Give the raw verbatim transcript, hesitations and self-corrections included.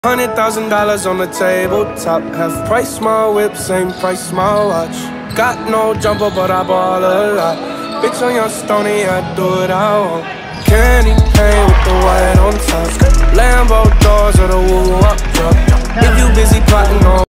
Hundred thousand dollars on the tabletop. Half price my whip, same price my watch. Got no jumper, but I ball a lot. Bitch on your stony, I do what I want. Candy paint with the white on top.